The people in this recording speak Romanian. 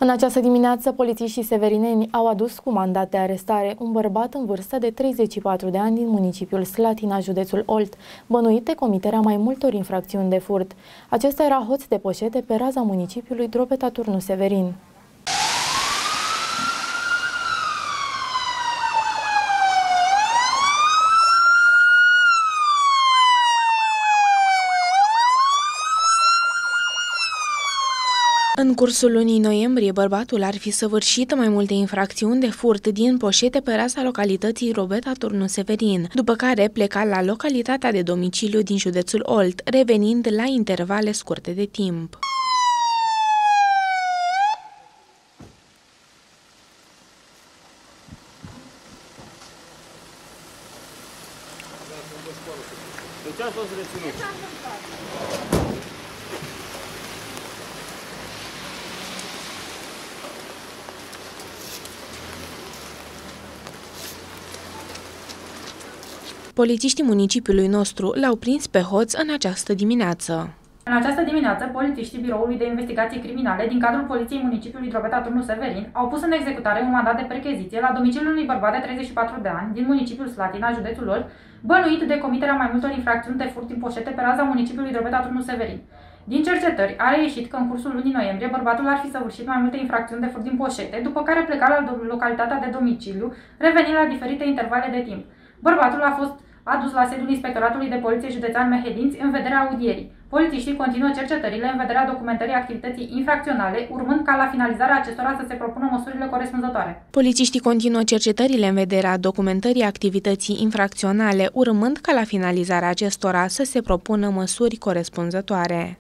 În această dimineață, polițiștii severineni au adus cu mandat de arestare un bărbat în vârstă de 34 de ani din municipiul Slatina, județul Olt, bănuit de comiterea mai multor infracțiuni de furt. Acesta era hoț de poșete pe raza municipiului Drobeta Turnu Severin. În cursul lunii noiembrie, bărbatul ar fi săvârșit mai multe infracțiuni de furt din poșete pe raza localității Drobeta Turnu Severin, după care pleca la localitatea de domiciliu din județul Olt, revenind la intervale scurte de timp. De ce ați fost reținut? Polițiștii municipiului nostru l-au prins pe hoț în această dimineață. În această dimineață, polițiștii Biroului de Investigații Criminale din cadrul Poliției Municipiului Drobeta Turnu Severin au pus în executare un mandat de percheziție la domiciliul unui bărbat de 34 de ani din municipiul Slatina, județul Olt, bănuit de comiterea mai multor infracțiuni de furt din poșete pe raza municipiului Drobeta Turnu Severin. Din cercetări a reieșit că în cursul lunii noiembrie bărbatul ar fi săvârșit mai multe infracțiuni de furt din poșete, după care pleca la localitatea de domiciliu, revenind la diferite intervale de timp. Bărbatul a fost adus la sediul Inspectoratului de Poliție Județean Mehedinți în vederea audierii. Polițiștii continuă cercetările în vederea documentării activității infracționale, urmând ca la finalizarea acestora să se propună măsurile corespunzătoare. Polițiștii continuă cercetările în vederea documentării activității infracționale, urmând ca la finalizarea acestora să se propună măsuri corespunzătoare.